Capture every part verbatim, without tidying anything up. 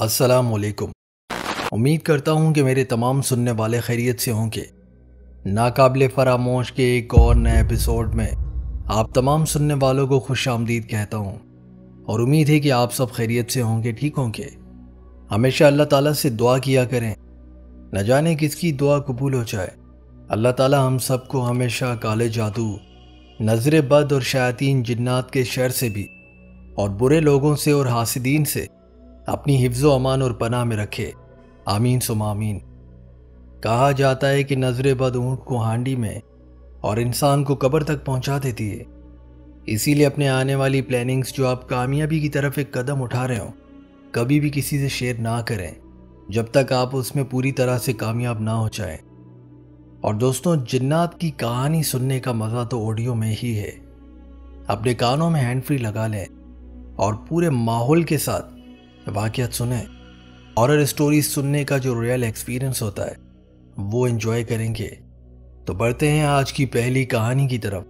अस्सलाम वालेकुम। उम्मीद करता हूँ कि मेरे तमाम सुनने वाले खैरियत से होंगे। नाकाबिले फरामोश के एक और नए एपिसोड में आप तमाम सुनने वालों को खुश आमदीद कहता हूँ और उम्मीद है कि आप सब खैरियत से होंगे, ठीक होंगे। हमेशा अल्लाह ताला से दुआ किया करें, न जाने किसकी दुआ कबूल हो जाए। अल्लाह ताला हम सबको हमेशा काले जादू, नजर बद और शयातीन जिन्नात के शर से भी और बुरे लोगों से और हासिदीन से अपनी हिफ्ज़ो अमान और पनाह में रखे। आमीन सुम आमीन। कहा जाता है कि नजर बद ऊँट को हांडी में और इंसान को कब्र तक पहुंचा देती है। इसीलिए अपने आने वाली प्लानिंग्स जो आप कामयाबी की तरफ एक कदम उठा रहे हो, कभी भी किसी से शेयर ना करें जब तक आप उसमें पूरी तरह से कामयाब ना हो जाएं। और दोस्तों, जिन्नात की कहानी सुनने का मज़ा तो ऑडियो में ही है। अपने कानों में हैंड फ्री लगा लें और पूरे माहौल के साथ वाक़ियात सुने। हॉरर स्टोरीज सुनने का जो रियल एक्सपीरियंस होता है वो एंजॉय करेंगे। तो बढ़ते हैं आज की पहली कहानी की तरफ।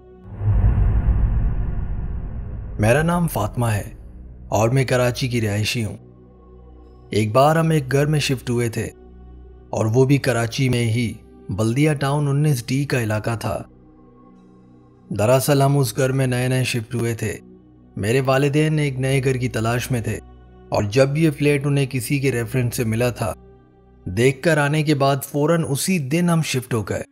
मेरा नाम फातिमा है और मैं कराची की रिहायशी हूँ। एक बार हम एक घर में शिफ्ट हुए थे और वो भी कराची में ही बल्दिया टाउन उन्नीस डी का इलाका था। दरअसल हम उस घर में नए नए शिफ्ट हुए थे। मेरे वालिदैन एक नए घर की तलाश में थे और जब ये फ्लैट उन्हें किसी के रेफरेंस से मिला था, देखकर आने के बाद फौरन उसी दिन हम शिफ्ट हो गए।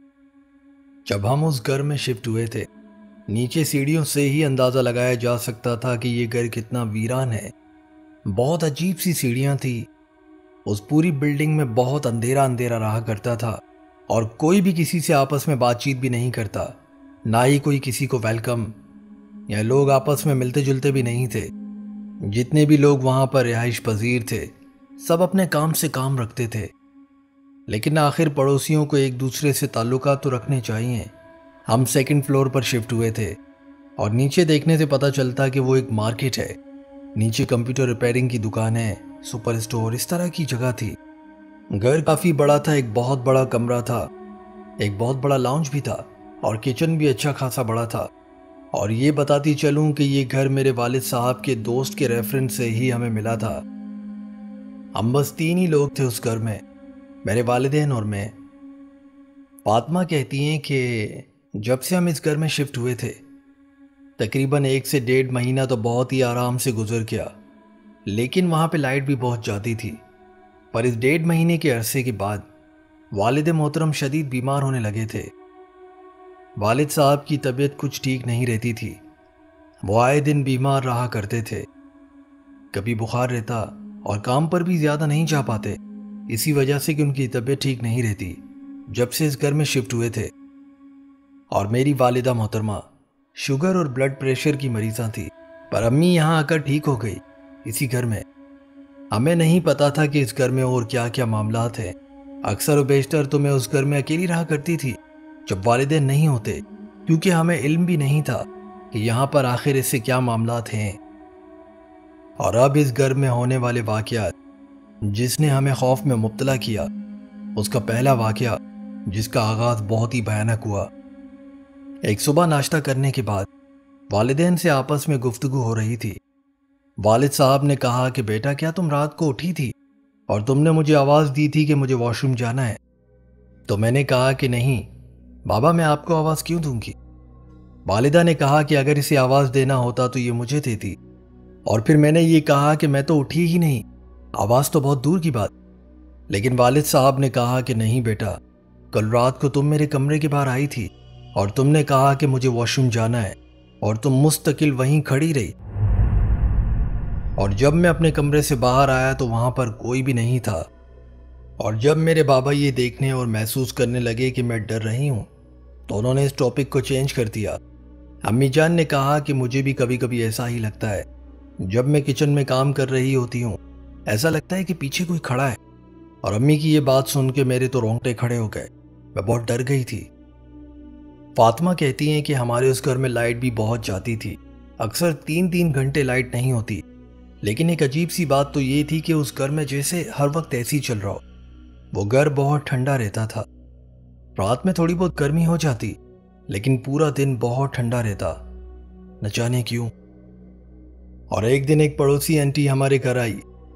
जब हम उस घर में शिफ्ट हुए थे, नीचे सीढ़ियों से ही अंदाजा लगाया जा सकता था कि ये घर कितना वीरान है। बहुत अजीब सी सीढ़ियां थी। उस पूरी बिल्डिंग में बहुत अंधेरा अंधेरा रहा करता था और कोई भी किसी से आपस में बातचीत भी नहीं करता, ना ही कोई किसी को वेलकम, या लोग आपस में मिलते जुलते भी नहीं थे। जितने भी लोग वहां पर रिहाइश पजीर थे, सब अपने काम से काम रखते थे। लेकिन आखिर पड़ोसियों को एक दूसरे से ताल्लुकात तो रखने चाहिए। हम सेकंड फ्लोर पर शिफ्ट हुए थे और नीचे देखने से पता चलता कि वो एक मार्केट है। नीचे कंप्यूटर रिपेयरिंग की दुकान है, सुपर स्टोर, इस तरह की जगह थी। घर काफी बड़ा था। एक बहुत बड़ा कमरा था, एक बहुत बड़ा लाउंज भी था और किचन भी अच्छा खासा बड़ा था। और ये बताती चलूं कि ये घर मेरे वालिद साहब के दोस्त के रेफरेंस से ही हमें मिला था। हम बस तीन ही लोग थे उस घर में, मेरे वालिदैन और मैं। फातिमा कहती हैं कि जब से हम इस घर में शिफ्ट हुए थे, तकरीबन एक से डेढ़ महीना तो बहुत ही आराम से गुजर गया। लेकिन वहाँ पे लाइट भी बहुत जाती थी। पर इस डेढ़ महीने के अरसे के बाद वालिद मोहतरम शदीद बीमार होने लगे थे। वालिद साहब की तबीयत कुछ ठीक नहीं रहती थी। वो आए दिन बीमार रहा करते थे। कभी बुखार रहता और काम पर भी ज़्यादा नहीं जा पाते, इसी वजह से कि उनकी तबीयत ठीक नहीं रहती। जब से इस घर में शिफ्ट हुए थे, और मेरी वालिदा मोहतरमा शुगर और ब्लड प्रेशर की मरीज़ा थी, पर अम्मी यहाँ आकर ठीक हो गई इसी घर में। हमें नहीं पता था कि इस घर में और क्या क्या मामलात हैं। अक्सर व बेशतर तो मैं उस घर में अकेली रहा करती थी जब वालिदैन नहीं होते, क्योंकि हमें इल्म भी नहीं था कि यहाँ पर आखिर इससे क्या मामलात हैं। और अब इस घर में होने वाले वाक़यात जिसने हमें खौफ में मुब्तला किया, उसका पहला वाक़या जिसका आगाज़ बहुत ही भयानक हुआ। एक सुबह नाश्ता करने के बाद वालिदैन से आपस में गुफ्तगू हो रही थी। वालिद साहब ने कहा कि बेटा, क्या तुम रात को उठी थी और तुमने मुझे आवाज़ दी थी कि मुझे वॉशरूम जाना है? तो मैंने कहा कि नहीं बाबा, मैं आपको आवाज़ क्यों दूंगी। वालिदा ने कहा कि अगर इसे आवाज़ देना होता तो ये मुझे देती। और फिर मैंने ये कहा कि मैं तो उठी ही नहीं, आवाज़ तो बहुत दूर की बात। लेकिन वालिद साहब ने कहा कि नहीं बेटा, कल रात को तुम मेरे कमरे के बाहर आई थी और तुमने कहा कि मुझे वॉशरूम जाना है और तुम मुस्तकिल वहीं खड़ी रही। और जब मैं अपने कमरे से बाहर आया तो वहाँ पर कोई भी नहीं था। और जब मेरे बाबा ये देखने और महसूस करने लगे कि मैं डर रही हूँ, तो उन्होंने इस टॉपिक को चेंज कर दिया। अम्मी जान ने कहा कि मुझे भी कभी कभी ऐसा ही लगता है। जब मैं किचन में काम कर रही होती हूँ, ऐसा लगता है कि पीछे कोई खड़ा है। और अम्मी की ये बात सुन के मेरे तो रोंगटे खड़े हो गए। मैं बहुत डर गई थी। फातिमा कहती हैं कि हमारे उस घर में लाइट भी बहुत जाती थी। अक्सर तीन तीन घंटे लाइट नहीं होती। लेकिन एक अजीब सी बात तो ये थी कि उस घर में जैसे हर वक्त ऐसी चल रहा हो। वो घर बहुत ठंडा रहता था। रात में थोड़ी बहुत गर्मी हो जाती, लेकिन पूरा दिन बहुत ठंडा रहता, न जाने क्यों। और एक दिन एक पड़ोसी आंटी हमारे घर आई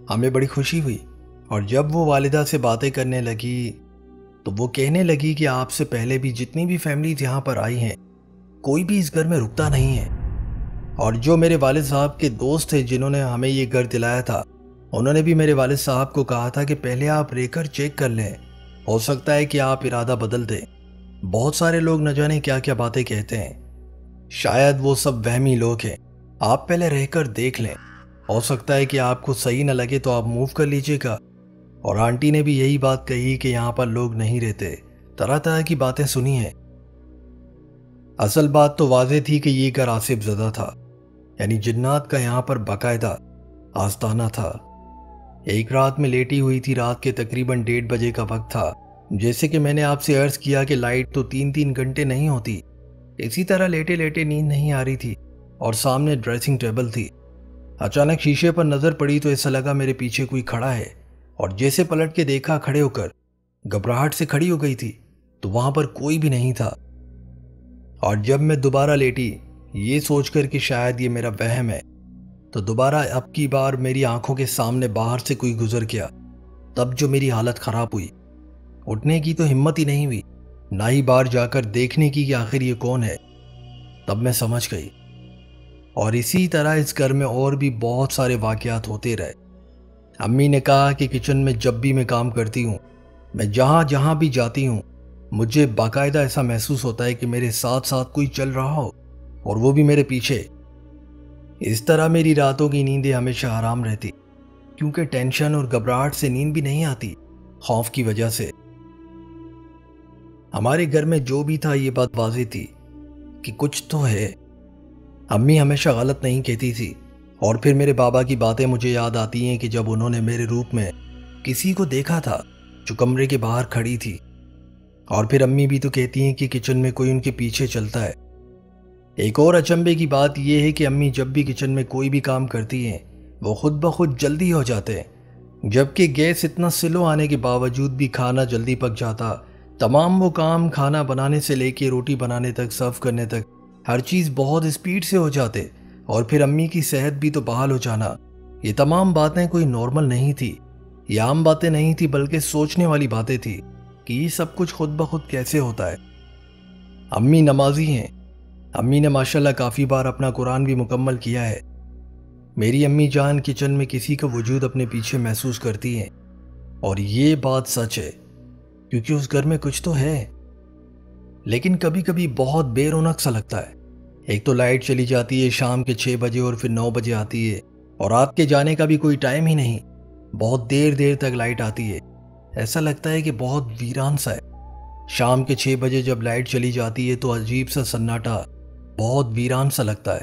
ہمیں بڑی خوشی ہوئی، اور جب وہ والدہ سے باتیں کرنے لگی تو وہ کہنے لگی کہ آپ سے پہلے بھی جتنی بھی فیملیز یہاں پر آئی ہیں کوئی بھی اس گھر میں رکتا نہیں ہے، اور جو میرے والد صاحب کے دوست تھے جنہوں نے ہمیں یہ گھر دلایا تھا انہوں نے بھی میرے والد صاحب کو کہا تھا کہ پہلے آپ رہ کر چیک کر لیں، ہو سکتا ہے کہ آپ ارادہ بدل دیں۔ بہت سارے لوگ نہ جانے کیا کیا باتیں کہتے ہیں، شاید وہ سب وہمی لوگ ہیں، آپ پہلے رہ کر دیکھ لیں، ہو سکتا ہے کہ آپ کو صحیح نہ لگے تو آپ موو کر لیجئے گا۔ اور آنٹی نے بھی یہی بات کہی کہ یہاں پر لوگ نہیں رہتے، طرح طرح کی باتیں سنی ہیں۔ اصل بات تو واضح تھی کہ یہ گھر آصف زدہ تھا، یعنی جنات کا یہاں پر باقاعدہ آستانہ تھا۔ ایک رات میں لیٹی ہوئی تھی، رات کے تقریباً ڈیڑھ بجے کا وقت تھا۔ جیسے کہ میں نے آپ سے عرض کیا کہ لائٹ تو تین تین گھنٹے نہیں ہوتی، اسی طرح لیٹے لیٹے نیند نہیں آ رہی تھی، اور سامنے ڈریسنگ ٹیبل تھی۔ اچانک شیشے پر نظر پڑی تو ایسا لگا میرے پیچھے کوئی کھڑا ہے، اور جیسے پلٹ کے دیکھا کھڑے ہو کر گھبراہٹ سے کھڑی ہو گئی تھی تو وہاں پر کوئی بھی نہیں تھا۔ اور جب میں دوبارہ لیٹی یہ سوچ کر کہ شاید یہ میرا وہم ہے، تو دوبارہ اب کی بار میری آنکھوں کے سامنے باہر سے کوئی گزر گیا۔ تب جو میری حالت خراب ہوئی، اٹھنے کی تو ہمت ہی نہیں ہوئی، نہ ہی باہر جا کر دیکھنے کی کہ آخر یہ کون ہے۔ تب میں سمجھ گئی، اور اسی طرح اس گھر میں اور بھی بہت سارے واقعات ہوتے رہے۔ امی نے کہا کہ کچن میں جب بھی میں کام کرتی ہوں، میں جہاں جہاں بھی جاتی ہوں، مجھے باقاعدہ ایسا محسوس ہوتا ہے کہ میرے ساتھ ساتھ کوئی چل رہا ہو، اور وہ بھی میرے پیچھے۔ اس طرح میری راتوں کی نیندیں ہمیشہ حرام رہتی، کیونکہ ٹینشن اور گھبراہٹ سے نیند بھی نہیں آتی، خوف کی وجہ سے۔ ہمارے گھر میں جو بھی تھا یہ بات واضح تھی کہ کچھ تو ہے۔ امی ہمیشہ غلط نہیں کہتی تھی، اور پھر میرے بابا کی باتیں مجھے یاد آتی ہیں کہ جب انہوں نے میرے روپ میں کسی کو دیکھا تھا جو کمرے کے باہر کھڑی تھی، اور پھر امی بھی تو کہتی ہیں کہ کچن میں کوئی ان کے پیچھے چلتا ہے۔ ایک اور اچنبے کی بات یہ ہے کہ امی جب بھی کچن میں کوئی بھی کام کرتی ہیں وہ خود بخود جلدی ہو جاتے ہیں، جبکہ گیس اتنا سلو آنے کے باوجود بھی کھانا جلدی پک جاتا۔ تمام وہ کام، کھانا بنانے سے لے کے روٹی بنانے تک، سرو کرنے تک، ہر چیز بہت اسپیڈ سے ہو جاتے، اور پھر امی کی صحت بھی تو بحال ہو جانا۔ یہ تمام باتیں کوئی نارمل نہیں تھی، یہ عام باتیں نہیں تھی، بلکہ سوچنے والی باتیں تھی کہ یہ سب کچھ خود بخود کیسے ہوتا ہے۔ امی نمازی ہیں، امی نے ماشاءاللہ کافی بار اپنا قرآن بھی مکمل کیا ہے۔ میری امی جان کچن میں کسی کا وجود اپنے پیچھے محسوس کرتی ہیں، اور یہ بات سچ ہے، کیونکہ اس گھر میں کچھ تو ہے، لیکن کبھی کبھی بہت بے رونق سا لگتا ہے۔ ایک تو لائٹ چلی جاتی ہے شام کے چھ بجے اور پھر نو بجے آتی ہے، اور رات کے جانے کا بھی کوئی ٹائم ہی نہیں، بہت دیر دیر تک لائٹ آتی ہے۔ ایسا لگتا ہے کہ بہت ویران سا ہے۔ شام کے چھ بجے جب لائٹ چلی جاتی ہے تو عجیب سا سناٹا، بہت ویران سا لگتا ہے۔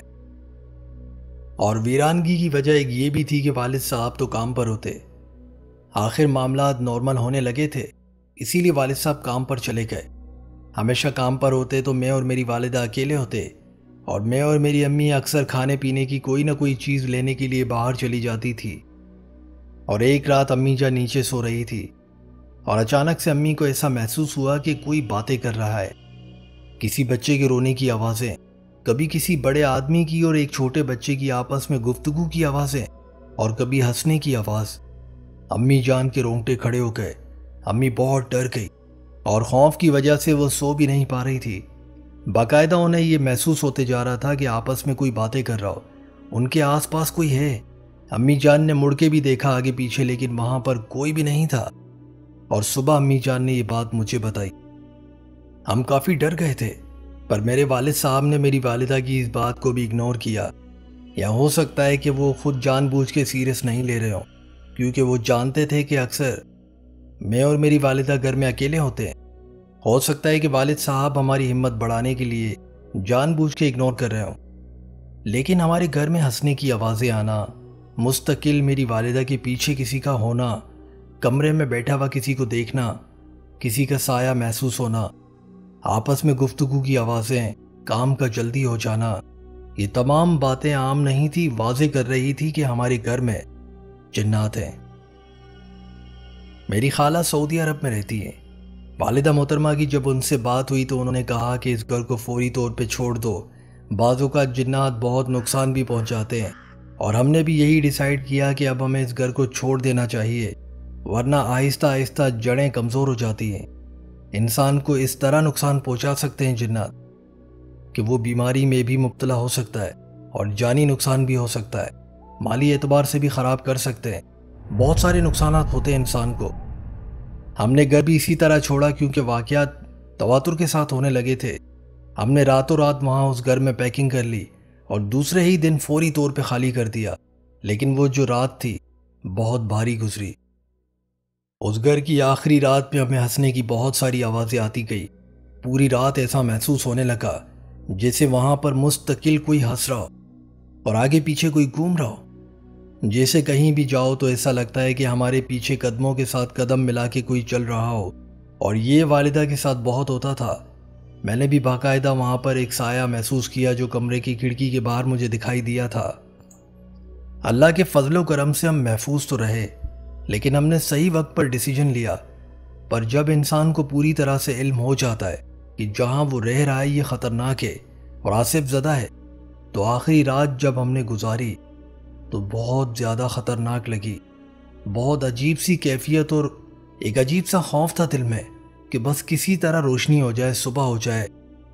اور ویرانگی کی وجہ ایک یہ بھی تھی کہ والد صاحب تو کام پر ہوتے، آخر معاملات نارمل ہونے لگے تھے، اسی لیے والد صاحب کام پر چلے گئے۔ ہمیشہ کام پر ہوتے تو میں اور میری والدہ اکیلے ہوتے، اور میں اور میری امی اکثر کھانے پینے کی کوئی نہ کوئی چیز لینے کے لیے باہر چلی جاتی تھی۔ اور ایک رات امی جان نیچے سو رہی تھی، اور اچانک سے امی کو ایسا محسوس ہوا کہ کوئی باتیں کر رہا ہے، کسی بچے کے رونے کی آوازیں، کبھی کسی بڑے آدمی کی اور ایک چھوٹے بچے کی آپس میں گفتگو کی آوازیں، اور کبھی ہنسنے کی آواز۔ امی جان کے رونگٹے کھڑے ہو گئے، امی بہت ڈر گئی، اور خوف کی وجہ سے وہ سو بھی نہیں پا رہی تھی۔ باقاعدہ انہیں یہ محسوس ہوتے جا رہا تھا کہ آپس میں کوئی باتیں کر رہا ہو، ان کے آس پاس کوئی ہے۔ امی جان نے مڑ کے بھی دیکھا آگے پیچھے، لیکن وہاں پر کوئی بھی نہیں تھا۔ اور صبح امی جان نے یہ بات مجھے بتائی۔ ہم کافی ڈر گئے تھے، پر میرے والد صاحب نے میری والدہ کی اس بات کو بھی اگنور کیا، یا ہو سکتا ہے کہ وہ خود جان بوجھ کے سیریس نہیں لے رہے ہوں، کیونکہ وہ جانتے تھے کہ اکثر میں اور میری والدہ گھر میں اکیلے ہوتے ہیں۔ ہو سکتا ہے کہ والد صاحب ہماری ہمت بڑھانے کے لیے جان بوجھ کے اگنور کر رہے ہوں، لیکن ہمارے گھر میں ہنسنے کی آوازیں آنا، مستقل میری والدہ کے پیچھے کسی کا ہونا، کمرے میں بیٹھا ہوا کسی کو دیکھنا، کسی کا سایہ محسوس ہونا، آپس میں گفتگو کی آوازیں، کام کا جلدی ہو جانا، یہ تمام باتیں عام نہیں تھی، واضح کر رہی تھی کہ ہمارے گھر میں جنات ہیں۔ میری خالہ سعودی عرب میں رہتی ہیں۔ والدہ محترمہ کی جب ان سے بات ہوئی تو انہوں نے کہا کہ اس گھر کو فوری طور پہ چھوڑ دو، بعض اوقات جنات بہت نقصان بھی پہنچاتے ہیں، اور ہم نے بھی یہی ڈیسائیڈ کیا کہ اب ہمیں اس گھر کو چھوڑ دینا چاہیے، ورنہ آہستہ آہستہ جڑیں کمزور ہو جاتی ہیں۔ انسان کو اس طرح نقصان پہنچا سکتے ہیں جنات کہ وہ بیماری میں بھی مبتلا ہو سکتا ہے اور جانی نقصان بھی ہو سکتا ہے، مالی اعتبار سے بھی خراب کر سکتے ہیں، بہت سارے نقصانات ہوتے ہیں انسان کو۔ ہم نے گھر بھی اسی طرح چھوڑا کیونکہ واقعات تواتر کے ساتھ ہونے لگے تھے۔ ہم نے راتوں رات وہاں اس گھر میں پیکنگ کر لی اور دوسرے ہی دن فوری طور پہ خالی کر دیا، لیکن وہ جو رات تھی بہت بھاری گزری۔ اس گھر کی آخری رات میں ہمیں ہنسنے کی بہت ساری آوازیں آتی گئی۔ پوری رات ایسا محسوس ہونے لگا جیسے وہاں پر مستقل کوئی ہنس رہا ہو اور آگے پیچھے کوئی گھوم رہا ہو۔ جیسے کہیں بھی جاؤ تو ایسا لگتا ہے کہ ہمارے پیچھے قدموں کے ساتھ قدم ملا کے کوئی چل رہا ہو، اور یہ والدہ کے ساتھ بہت ہوتا تھا۔ میں نے بھی باقاعدہ وہاں پر ایک سایہ محسوس کیا جو کمرے کی کھڑکی کے باہر مجھے دکھائی دیا تھا۔ اللہ کے فضل و کرم سے ہم محفوظ تو رہے، لیکن ہم نے صحیح وقت پر ڈیسیجن لیا۔ پر جب انسان کو پوری طرح سے علم ہو جاتا ہے کہ جہاں وہ رہ رہا ہے یہ خطرناک ہے اور آصف زدہ ہے، تو آخری رات جب ہم نے گزاری تو بہت زیادہ خطرناک لگی۔ بہت عجیب سی کیفیت اور ایک عجیب سا خوف تھا دل میں کہ بس کسی طرح روشنی ہو جائے، صبح ہو جائے،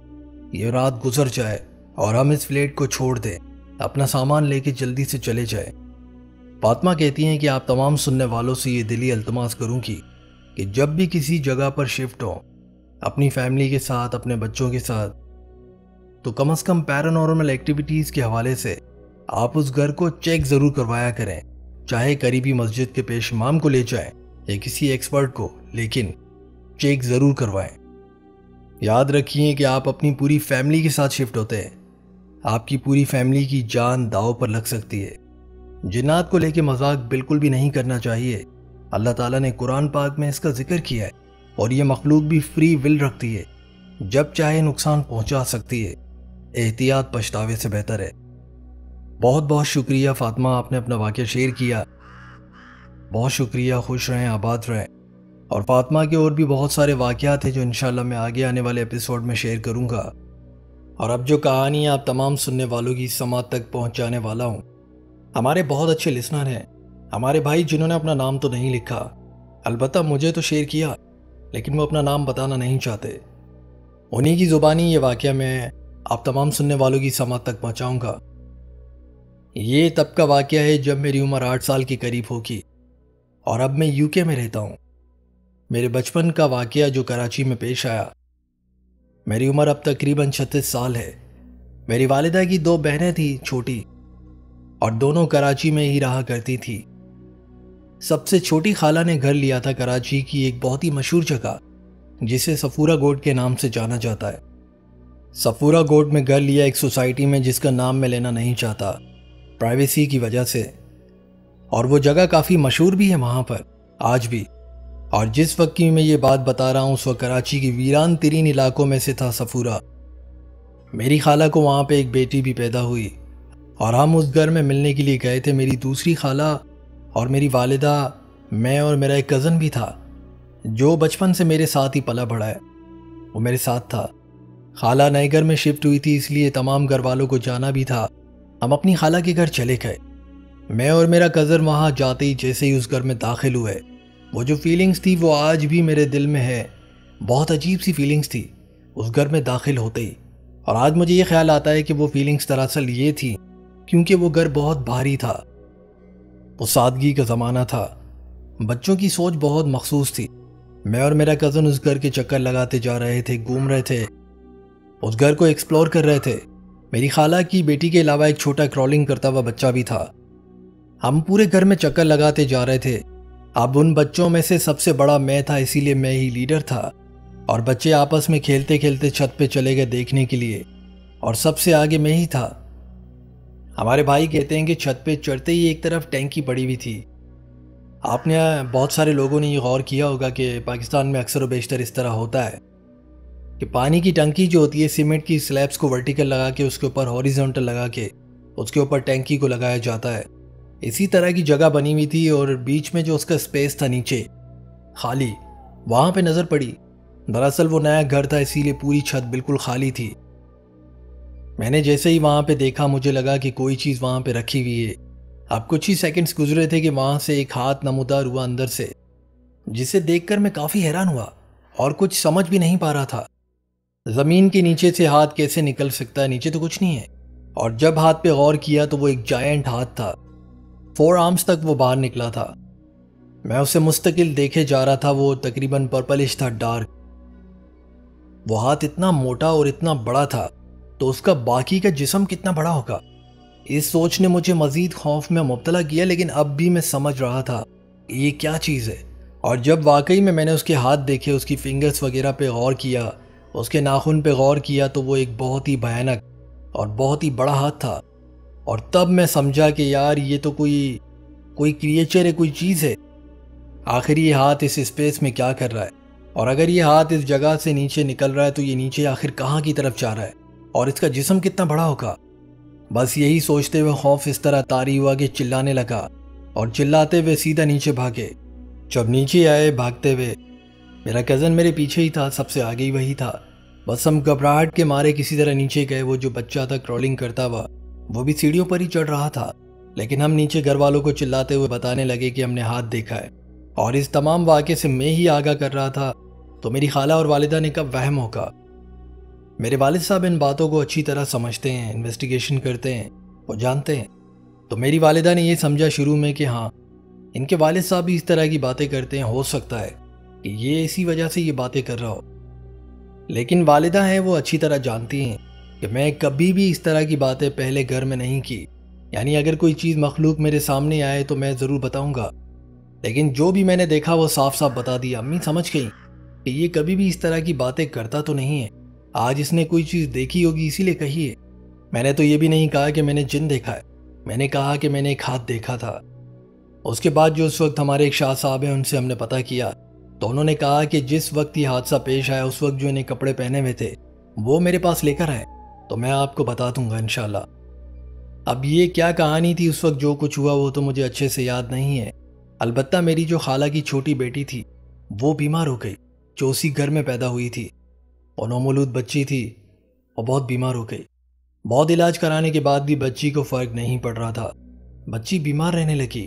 یہ رات گزر جائے اور ہم اس فلیٹ کو چھوڑ دیں، اپنا سامان لے کے جلدی سے چلے جائیں۔ فاطمہ کہتی ہیں کہ آپ تمام سننے والوں سے یہ دلی التماس کروں گی کہ جب بھی کسی جگہ پر شفٹ ہوں اپنی فیملی کے ساتھ، اپنے بچوں کے ساتھ، تو کم از کم پیرانارمل ایکٹیویٹیز کے حوالے سے آپ اس گھر کو چیک ضرور کروایا کریں، چاہے قریبی مسجد کے پیش امام کو لے جائیں یا کسی ایکسپرٹ کو، لیکن چیک ضرور کروائیں۔ یاد رکھیے کہ آپ اپنی پوری فیملی کے ساتھ شفٹ ہوتے ہیں، آپ کی پوری فیملی کی جان داؤ پر لگ سکتی ہے۔ جنات کو لے کے مذاق بالکل بھی نہیں کرنا چاہیے۔ اللہ تعالیٰ نے قرآن پاک میں اس کا ذکر کیا ہے، اور یہ مخلوق بھی فری ول رکھتی ہے، جب چاہے نقصان پہنچا سکتی ہے۔ احتیاط پچھتاوے سے بہتر ہے۔ بہت بہت شکریہ فاطمہ، آپ نے اپنا واقعہ شیئر کیا، بہت شکریہ۔ خوش رہیں، آباد رہیں۔ اور فاطمہ کے اور بھی بہت سارے واقعات ہیں جو انشاءاللہ میں آگے آنے والے ایپیسوڈ میں شیئر کروں گا۔ اور اب جو کہانی آپ تمام سننے والوں کی سماعت تک پہنچانے والا ہوں، ہمارے بہت اچھے لسنر ہیں، ہمارے بھائی جنہوں نے اپنا نام تو نہیں لکھا، البتہ مجھے تو شیئر کیا، لیکن وہ اپنا نام بتانا نہیں چاہتے۔ انہی کی زبانی یہ واقعہ میں آپ تمام سننے والوں کی سماعت تک پہنچاؤں گا۔ یہ تب کا واقعہ ہے جب میری عمر آٹھ سال کے قریب ہوگی، اور اب میں یو کے میں رہتا ہوں۔ میرے بچپن کا واقعہ جو کراچی میں پیش آیا۔ میری عمر اب تقریباً چھتیس سال ہے۔ میری والدہ کی دو بہنیں تھیں چھوٹی، اور دونوں کراچی میں ہی رہا کرتی تھی۔ سب سے چھوٹی خالہ نے گھر لیا تھا کراچی کی ایک بہت ہی مشہور جگہ جسے سفورہ گوٹ کے نام سے جانا جاتا ہے۔ سفورہ گوٹ میں گھر لیا ایک سوسائٹی میں جس کا نام میں لینا نہیں چاہتا، پرائیویسی کی وجہ سے، اور وہ جگہ کافی مشہور بھی ہے وہاں پر آج بھی۔ اور جس وقت کی میں یہ بات بتا رہا ہوں اس وقت کراچی کی ویران ترین علاقوں میں سے تھا سفورہ۔ میری خالہ کو وہاں پہ ایک بیٹی بھی پیدا ہوئی، اور ہم اس گھر میں ملنے کے لیے گئے تھے۔ میری دوسری خالہ اور میری والدہ، میں اور میرا ایک کزن بھی تھا جو بچپن سے میرے ساتھ ہی پلا بڑھا ہے، وہ میرے ساتھ تھا۔ خالہ نئے گھر میں شفٹ ہوئی تھی، اس لیے تمام گھر والوں کو جانا بھی تھا۔ ہم اپنی خالہ کے گھر چلے گئے۔ میں اور میرا کزن وہاں جاتے ہی جیسے ہی اس گھر میں داخل ہوئے، وہ جو فیلنگز تھی وہ آج بھی میرے دل میں ہے۔ بہت عجیب سی فیلنگز تھی اس گھر میں داخل ہوتے ہی، اور آج مجھے یہ خیال آتا ہے کہ وہ فیلنگز دراصل یہ تھی کیونکہ وہ گھر بہت بھاری تھا، وہ سادگی کا زمانہ تھا، بچوں کی سوچ بہت مخصوص تھی۔ میں اور میرا کزن اس گھر کے چکر لگاتے جا رہے تھے، گھوم رہے تھے، اس گھر کو ایکسپلور کر رہے تھے۔ میری خالہ کی بیٹی کے علاوہ ایک چھوٹا کرالنگ کرتا ہوا بچہ بھی تھا۔ ہم پورے گھر میں چکر لگاتے جا رہے تھے۔ اب ان بچوں میں سے سب سے بڑا میں تھا، اسی لیے میں ہی لیڈر تھا، اور بچے آپس میں کھیلتے کھیلتے چھت پہ چلے گئے دیکھنے کے لیے، اور سب سے آگے میں ہی تھا۔ ہمارے بھائی کہتے ہیں کہ چھت پہ چڑھتے ہی ایک طرف ٹینکی پڑی ہوئی تھی۔ آپ نے بہت سارے لوگوں نے یہ غور کیا ہوگا کہ پاکستان میں اکثر و بیشتر اس طرح ہوتا ہے کہ پانی کی ٹنکی جو ہوتی ہے سیمنٹ کی سلیبس کو ورٹیکل لگا کے اس کے اوپر ہاریزونٹل لگا کے اس کے اوپر ٹینکی کو لگایا جاتا ہے۔ اسی طرح کی جگہ بنی ہوئی تھی، اور بیچ میں جو اس کا سپیس تھا نیچے خالی، وہاں پہ نظر پڑی۔ دراصل وہ نیا گھر تھا، اسی لیے پوری چھت بالکل خالی تھی۔ میں نے جیسے ہی وہاں پہ دیکھا مجھے لگا کہ کوئی چیز وہاں پہ رکھی ہوئی ہے، اب کچھ ہی سیکنڈز گزرے تھے کہ وہاں سے ایک ہاتھ نمودار ہوا اندر سے، جسے دیکھ کر میں کافی حیران ہوا اور کچھ سمجھ بھی نہیں پا رہا تھا۔ زمین کے نیچے سے ہاتھ کیسے نکل سکتا ہے؟ نیچے تو کچھ نہیں ہے۔ اور جب ہاتھ پہ غور کیا تو وہ ایک جائنٹ ہاتھ تھا، فور آرمز تک وہ باہر نکلا تھا۔ میں اسے مستقل دیکھے جا رہا تھا، وہ تقریباً پرپلش تھا، ڈارک۔ وہ ہاتھ اتنا موٹا اور اتنا بڑا تھا تو اس کا باقی کا جسم کتنا بڑا ہوگا؟ اس سوچ نے مجھے مزید خوف میں مبتلا کیا، لیکن اب بھی میں سمجھ رہا تھا کہ یہ کیا چیز ہے۔ اور جب واقعی میں میں نے اس کے ہاتھ دیکھے، اس کی فنگرز وغیرہ پہ غور کیا، اس کے ناخن پہ غور کیا، تو وہ ایک بہت ہی بھیانک اور بہت ہی بڑا ہاتھ تھا۔ اور تب میں سمجھا کہ یار یہ تو کوئی کوئی کریچر ہے، کوئی چیز ہے۔ آخر یہ ہاتھ اس اسپیس میں کیا کر رہا ہے؟ اور اگر یہ ہاتھ اس جگہ سے نیچے نکل رہا ہے تو یہ نیچے آخر کہاں کی طرف جا رہا ہے؟ اور اس کا جسم کتنا بڑا ہوگا؟ بس یہی سوچتے ہوئے خوف اس طرح طاری ہوا کہ چلانے لگا، اور چلاتے ہوئے سیدھا نیچے بھاگے۔ جب نیچے آئے بھاگتے ہوئے، میرا کزن میرے پیچھے ہی تھا، سب سے آگے ہی وہی تھا۔ بس ہم گھبراہٹ کے مارے کسی طرح نیچے گئے۔ وہ جو بچہ تھا کرولنگ کرتا ہوا، وہ بھی سیڑھیوں پر ہی چڑھ رہا تھا، لیکن ہم نیچے گھر والوں کو چلاتے ہوئے بتانے لگے کہ ہم نے ہاتھ دیکھا ہے۔ اور اس تمام واقعے سے میں ہی آگاہ کر رہا تھا، تو میری خالہ اور والدہ نے کب وہم ہوگا۔ میرے والد صاحب ان باتوں کو اچھی طرح سمجھتے ہیں، انویسٹیگیشن کرتے ہیں، وہ جانتے ہیں۔ تو میری والدہ نے یہ سمجھا شروع میں کہ ہاں، ان کے والد صاحب بھی اس طرح کی باتیں کرتے ہیں، ہو سکتا ہے کہ یہ اسی وجہ سے یہ باتیں کر رہا ہو۔ لیکن والدہ ہیں، وہ اچھی طرح جانتی ہیں کہ میں کبھی بھی اس طرح کی باتیں پہلے گھر میں نہیں کی۔ یعنی اگر کوئی چیز مخلوق میرے سامنے آئے تو میں ضرور بتاؤں گا، لیکن جو بھی میں نے دیکھا وہ صاف صاف بتا دیا۔ امی سمجھ گئیں کہ یہ کبھی بھی اس طرح کی باتیں کرتا تو نہیں ہے، آج اس نے کوئی چیز دیکھی ہوگی اسی لیے کہی ہے۔ میں نے تو یہ بھی نہیں کہا کہ میں نے جن دیکھا ہے، میں نے کہا کہ میں نے ایک ہاتھ دیکھا تھا۔ اس کے بعد جو اس وقت ہمارے ایک شاہ صاحب ہیں، ان سے ہم نے پتہ کیا، تو انہوں نے کہا کہ جس وقت یہ حادثہ پیش آیا اس وقت جو انہیں کپڑے پہنے ہوئے تھے وہ میرے پاس لے کر آئے، تو میں آپ کو بتا دوں گا انشاءاللہ۔ اب یہ کیا کہانی تھی اس وقت جو کچھ ہوا وہ تو مجھے اچھے سے یاد نہیں ہے، البتہ میری جو خالہ کی چھوٹی بیٹی تھی وہ بیمار ہو گئی، جو اسی گھر میں پیدا ہوئی تھی، اور نومولود بچی تھی، اور بہت بیمار ہو گئی۔ بہت علاج کرانے کے بعد بھی بچی کو فرق نہیں پڑ رہا تھا، بچی بیمار رہنے لگی۔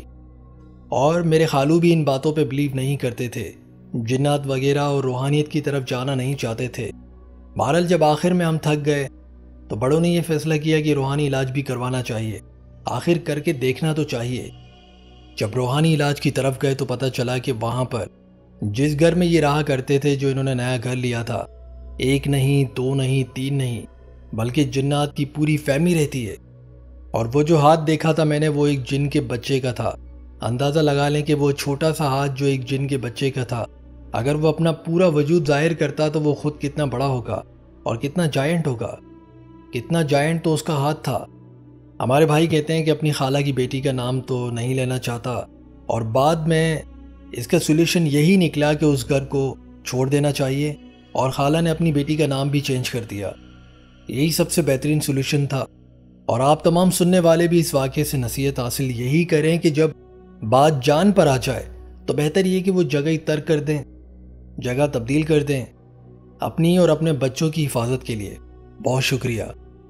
اور میرے خالو بھی ان باتوں پہ بلیو نہیں کرتے تھے، جنات وغیرہ اور روحانیت کی طرف جانا نہیں چاہتے تھے۔ بہرحال جب آخر میں ہم تھک گئے تو بڑوں نے یہ فیصلہ کیا کہ روحانی علاج بھی کروانا چاہیے، آخر کر کے دیکھنا تو چاہیے۔ جب روحانی علاج کی طرف گئے تو پتہ چلا کہ وہاں پر جس گھر میں یہ رہا کرتے تھے، جو انہوں نے نیا گھر لیا تھا، ایک نہیں، دو نہیں، تین نہیں، بلکہ جنات کی پوری فیملی رہتی ہے۔ اور وہ جو ہاتھ دیکھا تھا میں نے، وہ ایک جن کے بچے کا تھا۔ اندازہ لگا لیں کہ وہ چھوٹا سا ہاتھ جو ایک جن کے بچے کا تھا، اگر وہ اپنا پورا وجود ظاہر کرتا تو وہ خود کتنا بڑا ہوگا اور کتنا جائنٹ ہوگا، کتنا جائنٹ تو اس کا ہاتھ تھا۔ ہمارے بھائی کہتے ہیں کہ اپنی خالہ کی بیٹی کا نام تو نہیں لینا چاہتا، اور بعد میں اس کا سولوشن یہی نکلا کہ اس گھر کو چھوڑ دینا چاہیے، اور خالہ نے اپنی بیٹی کا نام بھی چینج کر دیا۔ یہی سب سے بہترین سولوشن تھا۔ اور آپ تمام سننے والے بھی اس واقعے سے نصیحت حاصل یہی کریں کہ جب بات جان پر آ جائے تو بہتر یہ کہ وہ جگہ ہی ترک کر دیں، جگہ تبدیل کر دیں، اپنی اور اپنے بچوں کی حفاظت کے لیے۔ بہت شکریہ۔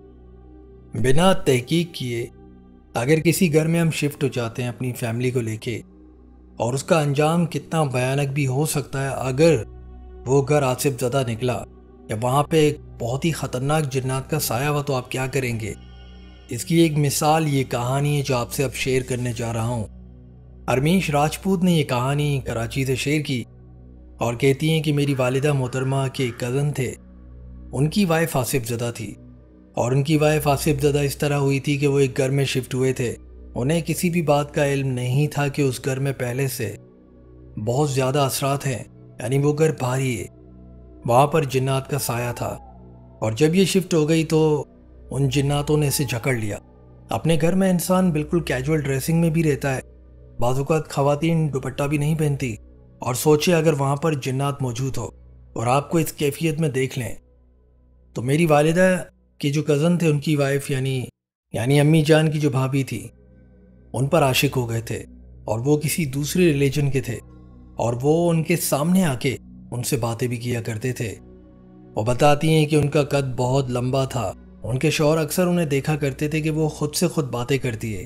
بنا تحقیق کیے اگر کسی گھر میں ہم شفٹ ہو جاتے ہیں اپنی فیملی کو لے کے، اور اس کا انجام کتنا بھیانک بھی ہو سکتا ہے، اگر وہ گھر آصف زدہ نکلا یا وہاں پہ ایک بہت ہی خطرناک جنات کا سایہ ہوا، تو آپ کیا کریں گے؟ اس کی ایک مثال یہ کہانی ہے جو آپ سے اب شیئر کرنے جا رہا ہوں۔ ارمیش راجپوت نے یہ کہانی کراچی سے شیئر کی، اور کہتی ہیں کہ میری والدہ محترمہ کے کزن تھے، ان کی وائف آصف زدہ تھی، اور ان کی وائف آصف زدہ اس طرح ہوئی تھی کہ وہ ایک گھر میں شفٹ ہوئے تھے، انہیں کسی بھی بات کا علم نہیں تھا کہ اس گھر میں پہلے سے بہت زیادہ اثرات ہیں، یعنی وہ گھر بھاری ہے، وہاں پر جنات کا سایہ تھا۔ اور جب یہ شفٹ ہو گئی تو ان جناتوں نے اسے جکڑ لیا۔ اپنے گھر میں انسان بالکل کیجول ڈریسنگ میں بھی رہتا ہے، بعض اوقات خواتین دوپٹہ بھی نہیں پہنتی، اور سوچے اگر وہاں پر جنات موجود ہو اور آپ کو اس کیفیت میں دیکھ لیں۔ تو میری والدہ کے جو کزن تھے، ان کی وائف یعنی یعنی امی جان کی جو بھابھی تھی، ان پر عاشق ہو گئے تھے، اور وہ کسی دوسرے ریلیجن کے تھے، اور وہ ان کے سامنے آ کے ان سے باتیں بھی کیا کرتے تھے۔ وہ بتاتی ہیں کہ ان کا قد بہت لمبا تھا، ان کے شوہر اکثر انہیں دیکھا کرتے تھے کہ وہ خود سے خود باتیں کرتی ہے،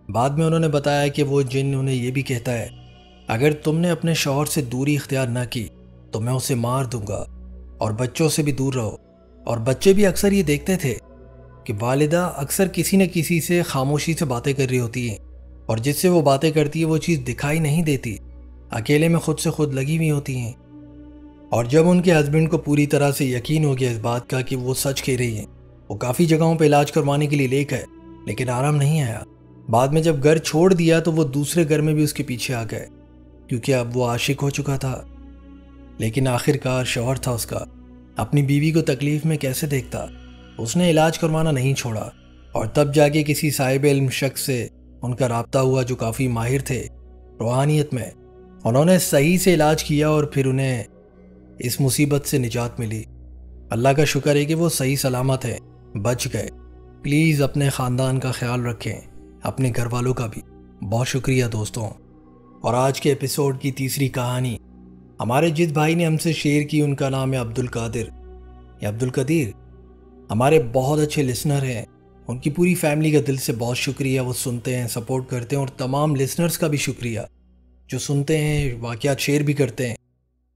بعد میں انہوں نے بتایا کہ وہ جن انہیں یہ بھی کہتا ہے اگر تم نے اپنے شوہر سے دوری اختیار نہ کی تو میں اسے مار دوں گا، اور بچوں سے بھی دور رہو۔ اور بچے بھی اکثر یہ دیکھتے تھے کہ والدہ اکثر کسی نہ کسی سے خاموشی سے باتیں کر رہی ہوتی ہیں، اور جس سے وہ باتیں کرتی ہے وہ چیز دکھائی نہیں دیتی، اکیلے میں خود سے خود لگی ہوئی ہوتی ہیں۔ اور جب ان کے ہسبینڈ کو پوری طرح سے یقین ہو گیا اس بات کا کہ وہ سچ کہہ رہی ہیں، وہ کافی جگہوں پہ علاج کروانے کے لیے لے گئے لیکن آرام نہیں آیا۔ بعد میں جب گھر چھوڑ دیا تو وہ دوسرے گھر میں بھی اس کے پیچھے آ گئے، کیونکہ اب وہ عاشق ہو چکا تھا۔ لیکن آخر کار شوہر تھا اس کا، اپنی بیوی کو تکلیف میں کیسے دیکھتا؟ اس نے علاج کروانا نہیں چھوڑا، اور تب جا کے کسی صاحب علم شخص سے ان کا رابطہ ہوا جو کافی ماہر تھے روحانیت میں۔ انہوں نے صحیح سے علاج کیا اور پھر انہیں اس مصیبت سے نجات ملی۔ اللہ کا شکر ہے کہ وہ صحیح سلامت ہیں، بچ گئے۔ پلیز اپنے خاندان کا خیال رکھیں، اپنے گھر والوں کا بھی۔ بہت شکریہ دوستوں۔ اور آج کے ایپیسوڈ کی تیسری کہانی ہمارے جس بھائی نے ہم سے شیئر کی، ان کا نام ہے عبد القادر یا عبد القدیر۔ ہمارے بہت اچھے لسنر ہیں، ان کی پوری فیملی کا دل سے بہت شکریہ۔ وہ سنتے ہیں، سپورٹ کرتے ہیں، اور تمام لسنرز کا بھی شکریہ جو سنتے ہیں، واقعات شیئر بھی کرتے ہیں۔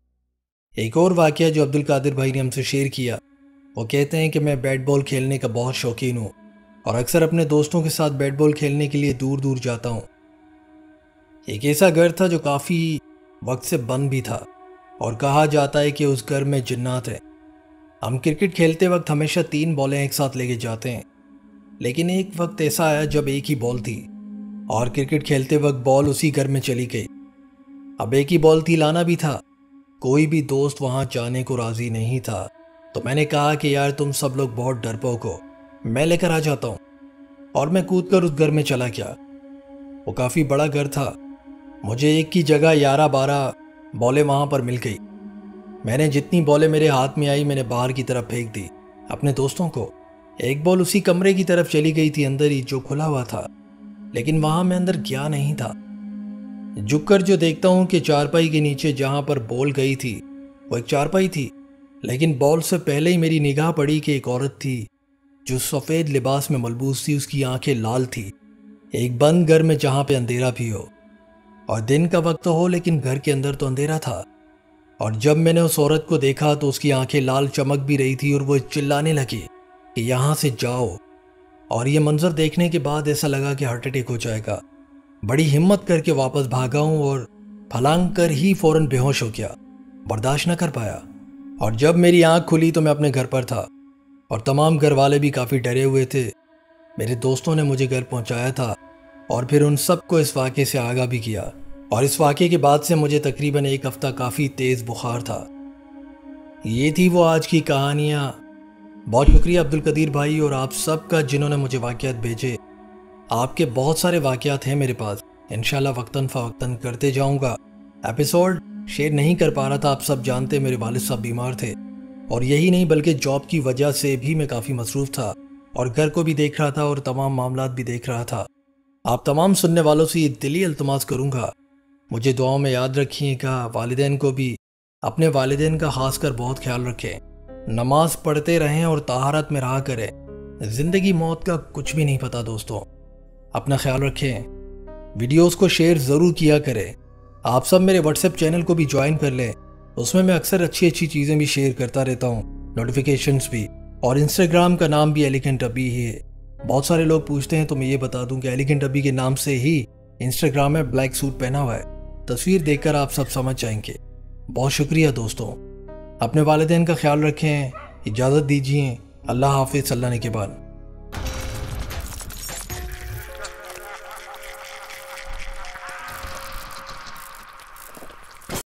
ایک اور واقعہ جو عبد القادر بھائی نے ہم سے شیئر کیا، وہ کہتے ہیں کہ میں بیٹ بال کھیلنے کا بہت شوقین ہوں اور اکثر اپنے دوستوں کے ساتھ بیٹ بال کھیلنے کے لیے دور دور جاتا ہوں۔ ایک ایسا گھر تھا جو کافی وقت سے بند بھی تھا، اور کہا جاتا ہے کہ اس گھر میں جنات ہیں۔ ہم کرکٹ کھیلتے وقت ہمیشہ تین بالیں ایک ساتھ لے کے جاتے ہیں، لیکن ایک وقت ایسا آیا جب ایک ہی بال تھی، اور کرکٹ کھیلتے وقت بال اسی گھر میں چلی گئی۔ اب ایک ہی بال تھی، لانا بھی تھا، کوئی بھی دوست وہاں جانے کو راضی نہیں تھا۔ تو میں نے کہا کہ یار تم سب لوگ بہت ڈرپوک ہو، میں لے کر آ جاتا ہوں، اور میں کود کر اس گھر میں چلا گیا۔ وہ کافی بڑا گھر تھا، مجھے ایک کی جگہ گیارہ بارہ بالیں وہاں پر مل گئی۔ میں نے جتنی بالیں میرے ہاتھ میں آئی میں نے باہر کی طرف پھینک دی اپنے دوستوں کو۔ ایک بال اسی کمرے کی طرف چلی گئی تھی اندر ہی، جو کھلا ہوا تھا، لیکن وہاں میں اندر گیا نہیں تھا۔ جھک کر جو دیکھتا ہوں کہ چارپائی کے نیچے جہاں پر بال گئی تھی وہ ایک چارپائی تھی، لیکن بال سے پہلے ہی میری نگاہ پڑی کہ ایک عورت تھی جو سفید لباس میں ملبوس تھی، اس کی آنکھیں لال تھی۔ ایک بند گھر میں جہاں پہ اندھیرا بھی ہو، اور دن کا وقت تو ہو لیکن گھر کے اندر تو اندھیرا تھا۔ اور جب میں نے اس عورت کو دیکھا تو اس کی آنکھیں لال چمک بھی رہی تھی، اور وہ چلانے لگی کہ یہاں سے جاؤ۔ اور یہ منظر دیکھنے کے بعد ایسا لگا کہ ہارٹ اٹیک ہو جائے گا۔ بڑی ہمت کر کے واپس بھاگا ہوں، اور پھلانگ کر ہی فوراً بے ہوش ہو گیا، برداشت نہ کر پایا۔ اور جب میری آنکھ کھلی تو میں اپنے گھر پر تھا، اور تمام گھر والے بھی کافی ڈرے ہوئے تھے۔ میرے دوستوں نے مجھے گھر پہنچایا تھا، اور پھر ان سب کو اس واقعے سے آگاہ بھی کیا۔ اور اس واقعے کے بعد سے مجھے تقریباً ایک ہفتہ کافی تیز بخار تھا۔ یہ تھی وہ آج کی کہانیاں۔ بہت شکریہ عبد القدیر بھائی اور آپ سب کا جنہوں نے مجھے واقعات بھیجے۔ آپ کے بہت سارے واقعات ہیں میرے پاس، انشاءاللہ وقتاً فوقتاً کرتے جاؤں گا۔ ایپیسوڈ شیئر نہیں کر پا رہا تھا، آپ سب جانتے میرے والد صاحب بیمار تھے، اور یہی نہیں بلکہ جاب کی وجہ سے بھی میں کافی مصروف تھا، اور گھر کو بھی دیکھ رہا تھا اور تمام معاملات بھی دیکھ رہا تھا۔ آپ تمام سننے والوں سے یہ دلی التماس کروں گا، مجھے دعاؤں میں یاد رکھیے گا، والدین کو بھی، اپنے والدین کا خاص کر بہت خیال رکھیں، نماز پڑھتے رہیں اور طہارت میں رہا کریں۔ زندگی موت کا کچھ بھی نہیں پتا دوستوں، اپنا خیال رکھیں۔ ویڈیوز کو شیئر ضرور کیا کریں۔ آپ سب میرے واٹس ایپ چینل کو بھی جوائن کر لیں، اس میں میں اکثر اچھی اچھی چیزیں بھی شیئر کرتا رہتا ہوں، نوٹیفیکیشنز بھی۔ اور انسٹاگرام کا نام بھی ایلیگنٹ ابی ہی ہے۔ بہت سارے لوگ پوچھتے ہیں تو میں یہ بتا دوں کہ ایلیگنٹ ابی کے نام سے ہی انسٹاگرام میں بلیک سوٹ پہنا ہوا ہے، تصویر دیکھ کر آپ سب سمجھ جائیں گے۔ بہت شکریہ دوستوں، اپنے والدین کا خیال رکھیں، اجازت دیجیے، اللہ حافظ، اللہ نے کے بعد۔